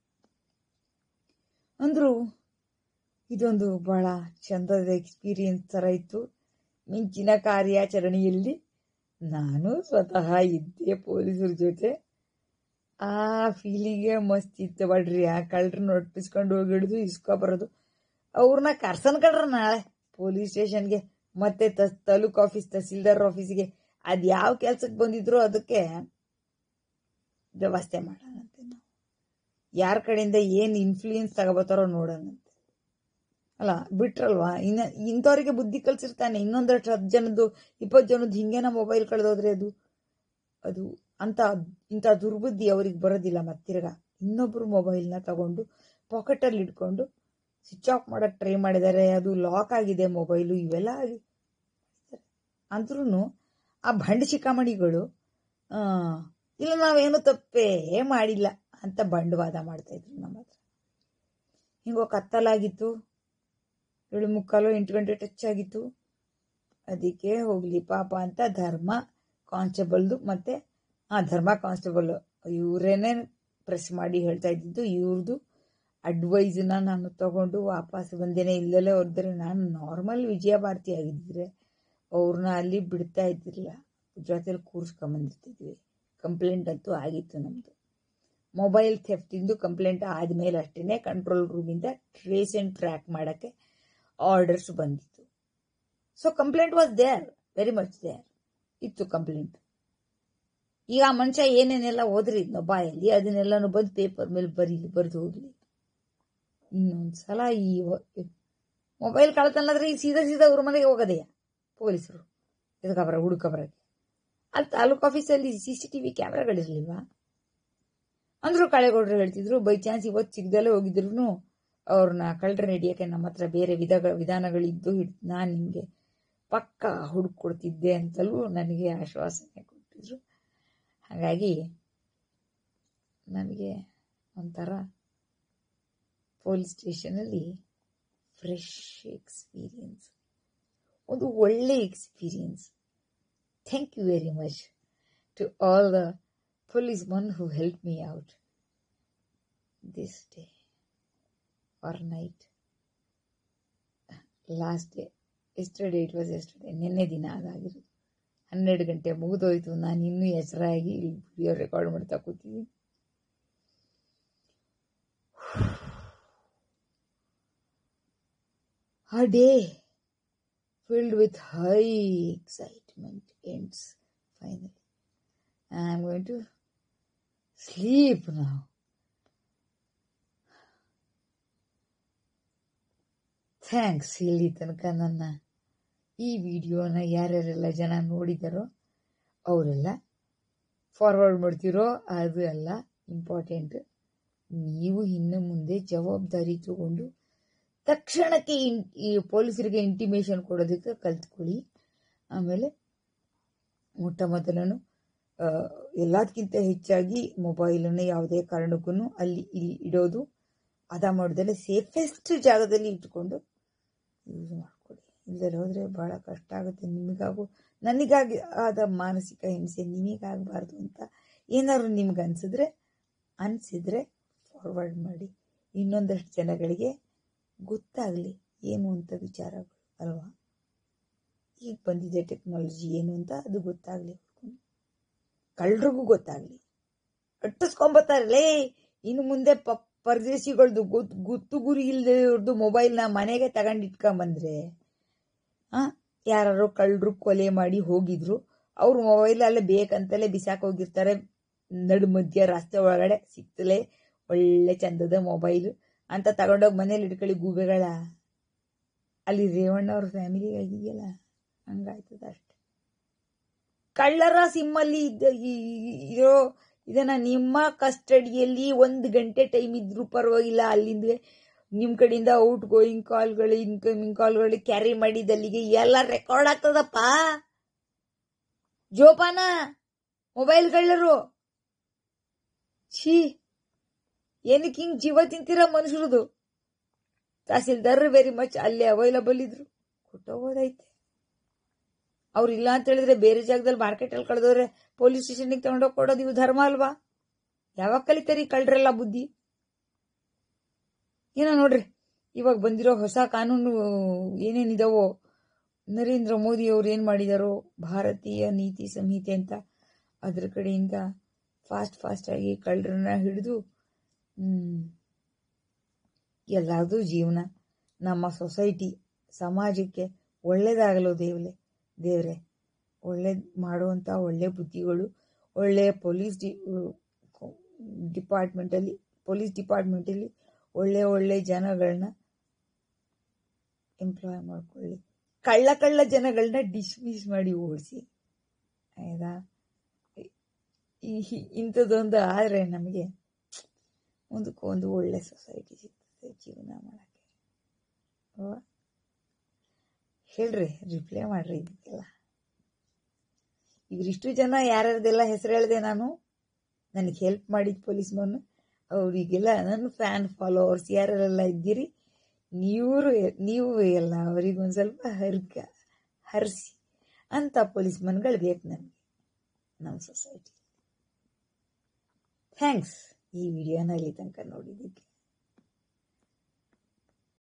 ಅಂದರೂ ಇದೊಂದು ಬಹಳ ಚಂದದ ಎಕ್ಸ್ಪೀರಿಯನ್ಸ್ ಥರ ಇತ್ತು. ಮಿಂಚಿನ ಕಾರ್ಯಾಚರಣೆಯಲ್ಲಿ ನಾನು ಸ್ವತಃ ಇದ್ದೆ ಪೊಲೀಸರ ಜೊತೆ. ಆ ಫೀಲಿಂಗೇ ಮಸ್ತ್ ಇತ್ತು ಬಡ್ರಿ. ಆ ಕಳ್ಳರನ್ನ ಒಟ್ಟಿಸ್ಕೊಂಡು ಹೋಗಿ ಹಿಡಿದು ಇಸ್ಕೊಬರೋದು, ಅವ್ರನ್ನ ಕರ್ಸನ್ಕಳ್ರ ನಾಳೆ ಪೊಲೀಸ್ ಸ್ಟೇಷನ್ಗೆ, ಮತ್ತೆ ತಾಲೂಕ್ ಆಫೀಸ್, ತಹಸೀಲ್ದಾರ್ ಆಫೀಸ್ಗೆ, ಅದು ಯಾವ ಕೆಲ್ಸಕ್ಕೆ ಬಂದಿದ್ರು ಅದಕ್ಕೆ ವ್ಯವಸ್ಥೆ ಮಾಡೋಣಂತೆ. ನಾವು ಯಾರ ಕಡೆಯಿಂದ ಏನು ಇನ್ಫ್ಲೂಯೆನ್ಸ್ ತಗೋಬತ್ತಾರೋ ನೋಡೋಣಂತೆ. ಅಲ್ಲ ಬಿಟ್ರಲ್ವಾ, ಇಂಥವ್ರಿಗೆ ಬುದ್ಧಿ ಕಲ್ಸಿರ್ತಾನೆ. ಇನ್ನೊಂದಷ್ಟು 10 ಜನದ್ದು 20 ಜನದ್ದು ಹಿಂಗೇನ ಮೊಬೈಲ್ ಕಳೆದೋದ್ರೆ ಅದು ಇಂಥ ದುರ್ಬುದ್ಧಿ ಅವ್ರಿಗೆ ಬರೋದಿಲ್ಲ. ಮತ್ತಿರ್ಗ ಇನ್ನೊಬ್ರು ಮೊಬೈಲ್ನ ತಗೊಂಡು ಪಾಕೆಟಲ್ಲಿ ಇಟ್ಕೊಂಡು ಸ್ವಿಚ್ ಆಫ್ ಮಾಡೋಕ್ಕೆ ಟ್ರೈ ಮಾಡಿದ್ದಾರೆ. ಅದು ಲಾಕ್ ಆಗಿದೆ ಮೊಬೈಲು, ಇವೆಲ್ಲ ಆಗಿ ಅಂದ್ರೂ ಆ ಭಂಡ ಶಿಖಾಮಣಿಗಳು ಇಲ್ಲ ನಾವೇನು ತಪ್ಪೇ ಮಾಡಿಲ್ಲ ಅಂತ ಬಂಡವಾದ ಮಾಡ್ತಾ ಇದ್ರು ನಮ್ಮ ಹತ್ರ. ಹಿಂಗೋ ಕತ್ತಲಾಗಿತ್ತು, 7:45 8 ಗಂಟೆ ಟಚ್ ಆಗಿತ್ತು. ಅದಕ್ಕೆ ಹೋಗ್ಲಿ ಪಾಪ ಅಂತ ಧರ್ಮ ಕಾನ್ಸ್ಟೇಬಲ್ದು ಮತ್ತೆ ಧರ್ಮ ಕಾನ್ಸ್ಟೇಬಲ್ ಇವರೇನೇ ಪ್ರೆಸ್ ಮಾಡಿ ಹೇಳ್ತಾ ಇದ್ದಿದ್ದು. ಇವ್ರದ್ದು ಅಡ್ವೈಸ್ನ ನಾನು ತಗೊಂಡು ವಾಪಸ್ ಬಂದೇನೆ. ಇಲ್ಲದಲ್ಲೇ ಹೋದ್ರೆ ನಾನು ನಾರ್ಮಲ್ ವಿಜಯ ಭಾರತಿ ಆಗಿದ್ದರೆ ಅವ್ರನ್ನ ಅಲ್ಲಿ ಬಿಡ್ತಾ ಇದ್ದಿರಲಿಲ್ಲ, ಗುಜರಾತಲ್ಲಿ ಕೂರಿಸ್ಕೊಂಬಂದಿರ್ತಿದ್ವಿ. ಕಂಪ್ಲೇಂಟ್ ಅಂತೂ ಆಗಿತ್ತು ನಮ್ಮದು. ಮೊಬೈಲ್ ಥೆಫ್ಟಿಂದು ಕಂಪ್ಲೇಂಟ್ ಆದಮೇಲೆ ಅಷ್ಟೇ ಕಂಟ್ರೋಲ್ ರೂಮಿಂದ ಟ್ರೇಸ್ ಆ್ಯಂಡ್ ಟ್ರ್ಯಾಕ್ ಮಾಡೋಕ್ಕೆ ಆರ್ಡರ್ಸ್ ಬಂದಿತ್ತು. So complaint was there, very much there ಇತ್ತು ಕಂಪ್ಲೇಂಟ್. ಈಗ ಆ ಮನುಷ್ಯ ಏನೇನೆಲ್ಲ ಓದ್ರಿದ್ನೋ ಬಾಯಲ್ಲಿ ಅದನ್ನೆಲ್ಲನೂ ಬಂದು ಪೇಪರ್ ಮೇಲೆ ಬರೆದು ಹೋಗ್ಲಿ. ಇನ್ನೊಂದ್ಸಲ ಈ ಮೊಬೈಲ್ ಕಳ್ತನದ್ರೆ ಈ ಸೀದಾ ಅವ್ರ ಮನೆಗೆ ಹೋಗೋದೆಯ ಪೊಲೀಸರು ಹುಡುಕಬರಕ್ಕೆ. ಅಲ್ಲಿ ತಾಲೂಕ್ ಆಫೀಸಲ್ಲಿ CCTV ಕ್ಯಾಮ್ರಾಗಳಿರ್ಲಿಲ್ವಾ? ಅಂದ್ರೂ ಕಳೆಗೌಡರು ಹೇಳ್ತಿದ್ರು, ಬೈ ಚಾನ್ಸ್ ಇವತ್ತು ಸಿಗ್ದಲ್ಲೇ ಹೋಗಿದ್ರು ಅವ್ರನ್ನ ಕಳ್ಳರನ್ನ ಹಿಡಿಯೋಕ್ಕೆ ನಮ್ಮ ಹತ್ರ ಬೇರೆ ವಿಧಾನಗಳಿದ್ದು ನಾನು ನಿಮಗೆ ಪಕ್ಕ ಹುಡುಕೊಡ್ತಿದ್ದೆ ಅಂತಲೂ ನನಗೆ ಆಶ್ವಾಸನೆ ಕೊಟ್ಟಿದ್ರು. ಹಾಗಾಗಿ ನನಗೆ ಒಂಥರ ಪೊಲೀಸ್ ಸ್ಟೇಷನಲ್ಲಿ ಫ್ರೆಶ್ ಎಕ್ಸ್ಪೀರಿಯನ್ಸ್, ಒಂದು ಒಳ್ಳೆ experience. Thank you very much to all the policemen who helped me out this day or night. Last day, yesterday, it was yesterday. ನಿನ್ನೆ ದಿನ ಅದಾಗಿರೋದು. 12 ಗಂಟೆ ಮುಗಿದೋಯ್ತು. ನಾನು ಇನ್ನೂ ಎಚ್ಚರಾಗಿ ಇಲ್ಲಿ ವಿಡಿಯೋ ರೆಕಾರ್ಡ್ ಮಾಡ್ತಾ ಕೂತಿದ್ದೀನಿ. A day filled with high excitement ends finally. I am going to sleep now. Thanks. ಇಲ್ಲಿ ತನಕ ನನ್ನ ಈ ವಿಡಿಯೋನ ಯಾರ್ಯಾರೆಲ್ಲ ಜನ ನೋಡಿದಾರೋ ಅವರೆಲ್ಲ ಫಾರ್ವರ್ಡ್ ಮಾಡ್ತಿರೋ ಅದು ಎಲ್ಲ ಇಂಪಾರ್ಟೆಂಟ್. ನೀವು ಇನ್ನು ಮುಂದೆ ಜವಾಬ್ದಾರಿ ತಗೊಂಡು ತಕ್ಷಣಕ್ಕೆ ಈ ಪೊಲೀಸರಿಗೆ ಇಂಟಿಮೇಷನ್ ಕೊಡೋದಕ್ಕೆ ಕಲ್ತ್ಕೊಳ್ಳಿ. ಆಮೇಲೆ ಮೊಟ್ಟ ಮೊದಲನು ಎಲ್ಲದಕ್ಕಿಂತ ಹೆಚ್ಚಾಗಿ ಮೊಬೈಲನ್ನು ಯಾವುದೇ ಕಾರಣಕ್ಕೂ ಅಲ್ಲಿ ಇಲ್ಲಿ ಇಡೋದು, ಮಾಡೋದಲ್ಲೇ ಸೇಫೆಸ್ಟ್ ಜಾಗದಲ್ಲಿ ಇಟ್ಕೊಂಡು ಯೂಸ್ ಮಾಡ್ಕೊಳ್ಳಿ. ಇಲ್ಲದೆ ಹೋದರೆ ಭಾಳ ಕಷ್ಟ ಆಗುತ್ತೆ. ನನಗಾಗಿ ಆದ ಮಾನಸಿಕ ಹಿಂಸೆ ನಿಮಗಾಗಬಾರ್ದು ಅಂತ ಏನಾದ್ರು ನಿಮ್ಗೆ ಅನಿಸಿದ್ರೆ ಫಾರ್ವರ್ಡ್ ಮಾಡಿ. ಇನ್ನೊಂದಷ್ಟು ಜನಗಳಿಗೆ ಗೊತ್ತಾಗಲಿ ಏನು ಅಂತ ವಿಚಾರಗಳು ಅಲ್ವಾ. ಈಗ ಬಂದಿದೆ ಟೆಕ್ನಾಲಜಿ ಏನು ಅಂತ ಅದು ಗೊತ್ತಾಗಲಿ, ಕಳ್ಳರಿಗೂ ಗೊತ್ತಾಗಲಿ. ಅಟ್ಟಿಸ್ಕೊಂಬತ್ತಾರಲ್ಲೇ ಇನ್ನು ಮುಂದೆ ಪರದೇಶಿಗಳ್ದು ಗುತ್ತು ಗುರಿ ಇಲ್ಲದೆ ಇವ್ರದ್ದು ಮೊಬೈಲ್ನ ಮನೆಗೆ ತಗೊಂಡು ಇಟ್ಕೊಂಬಂದ್ರೆ ಯಾರು ಕಳ್ಳರು ಕೊಲೆ ಮಾಡಿ ಹೋಗಿದ್ರು ಅವ್ರ ಮೊಬೈಲ್ ಅಲ್ಲೇ ಬೇಕಂತಲೇ ಬಿಸಾಕ್ ಹೋಗಿರ್ತಾರೆ. ನಡು ಮಧ್ಯ ರಸ್ತೆ ಒಳಗಡೆ ಸಿಕ್ತಲೇ ಒಳ್ಳೆ ಚಂದದ ಮೊಬೈಲ್ ಅಂತ ತಗೊಂಡೋಗಿ ಮನೇಲಿ ಇಟ್ಕೊಳ್ಳಿ ಗೂಬೆಗಳ. ಅಲ್ಲಿ ರೇವಣ್ಣ ಅವ್ರ ಫ್ಯಾಮಿಲಿಗೆ ಆಗಿದೆಯಲ್ಲ, ಹಂಗಾಯ್ತದ ಅಷ್ಟೆ. ಕಳ್ಳರ ಸಿಮ್ಮಲ್ಲಿ ಇದನ್ನ ನಿಮ್ಮ ಕಸ್ಟಡಿಯಲ್ಲಿ 1 ಗಂಟೆ ಟೈಮ್ ಇದ್ರೂ ಪರವಾಗಿಲ್ಲ, ಅಲ್ಲಿಂದ ನಿಮ್ಮ ಕಡೆಯಿಂದ ಔಟ್ ಗೋಯಿಂಗ್ ಕಾಲ್ಗಳು ಇನ್ಕಮಿಂಗ್ ಕಾಲ್ಗಳು ಕ್ಯಾರಿ ಮಾಡಿದ್ದಲ್ಲಿಗೆ ಎಲ್ಲ ರೆಕಾರ್ಡ್ ಆಗ್ತದಪ್ಪ. ಜೋಪಾನ ಮೊಬೈಲ್ಗಳರು. ಛೀ, ಏನಕ್ಕೆ ಹಿಂಗ್ ಜೀವ ತಿಂತೀರ ಮನುಷ್ಯರದು. ತಹಸೀಲ್ದಾರ್ ವೆರಿ ಮಚ್ ಅಲ್ಲೇ ಅವೈಲಬಲ್ ಇದ್ರು, ಕೊಟ್ಟೋಗೋದೈತೆ. ಅವ್ರು ಇಲ್ಲ ಅಂತ ಹೇಳಿದ್ರೆ ಬೇರೆ ಜಾಗದಲ್ಲಿ ಮಾರ್ಕೆಟಲ್ಲಿ ಕಳೆದವ್ರೆ ಪೊಲೀಸ್ ಸ್ಟೇಷನ್ಗೆ ತಗೊಂಡೋಗಿ ಕೊಡೋದು ಇವು ಧರ್ಮ ಅಲ್ವಾ? ಯಾವಾಗ ಕಲಿತಾರಿ ಕಳ್ರಲ್ಲ ಬುದ್ಧಿ? ಏನೋ ನೋಡ್ರಿ, ಇವಾಗ ಬಂದಿರೋ ಹೊಸ ಕಾನೂನು ಏನೇನಿದಾವೋ, ನರೇಂದ್ರ ಮೋದಿ ಅವ್ರು ಏನ್ ಮಾಡಿದಾರೋ ಭಾರತೀಯ ನೀತಿ ಸಂಹಿತೆ ಅಂತ, ಅದ್ರ ಕಡೆಯಿಂದ ಫಾಸ್ಟ್ ಆಗಿ ಕಳ್ಳರನ್ನ ಹಿಡಿದು ಎಲ್ಲಾರ್ದು ಜೀವನ, ನಮ್ಮ ಸೊಸೈಟಿ ಸಮಾಜಕ್ಕೆ ಒಳ್ಳೇದಾಗಲು ದೇವ್ರೆ ಒಳ್ಳೇದ್ ಮಾಡುವಂತ ಒಳ್ಳೆ ಬುದ್ಧಿಗಳು, ಒಳ್ಳೆ ಪೊಲೀಸ್ ಡಿಪಾರ್ಟ್ಮೆಂಟಲ್ಲಿ ಒಳ್ಳೆ ಜನಗಳನ್ನ ಎಂಪ್ಲಾಯ್ ಮಾಡ್ಕೊಳ್ಳಿ. ಕಳ್ಳ ಜನಗಳನ್ನ ಡಿಸ್ಮಿಸ್ ಮಾಡಿ ಓಡಿಸಿ. ಆಯ್ತಾ? ಇಂಥದ್ದೊಂದು ಆದ್ರೆ ನಮಗೆ ಒಂದಕ್ಕೊಂದು ಒಳ್ಳೆ ಸೊಸೈಟಿ ಸಿಗ್ತದೆ ಜೀವನ ಮಾಡಕ್ಕೆ. ಹೇಳ್ರಿ, ರಿಪ್ಲೈ ಮಾಡ್ರಿ ಇದಕ್ಕೆಲ್ಲ. ಇವರಿಷ್ಟು ಜನ ಯಾರ್ಯಾರ್ದೆಲ್ಲ ಹೆಸರು ಹೇಳಿದೆ ನಾನು, ನನಗೆ ಹೆಲ್ಪ್ ಮಾಡಿದ ಪೊಲೀಸ್ಮನ್, ಅವರಿಗೆಲ್ಲ ನನ್ನ ಫ್ಯಾನ್ ಫಾಲೋವರ್ಸ್ ಯಾರೆಲ್ಲ ಇದ್ದೀರಿ, ನೀವು ಎಲ್ಲ ಅವರಿಗೊಂದು ಸ್ವಲ್ಪ ಹರಿಸಿ ಅಂತ ಪೊಲೀಸ್ಮನ್ಗಳು ಬೇಕು ನಮಗೆ ನಮ್ಮ ಸೊಸೈಟಿ. ಥ್ಯಾಂಕ್ಸ್ ಈ ವಿಡಿಯೋನ ಇಲ್ಲಿ ತನಕ ನೋಡಿದ್ದಕ್ಕೆ.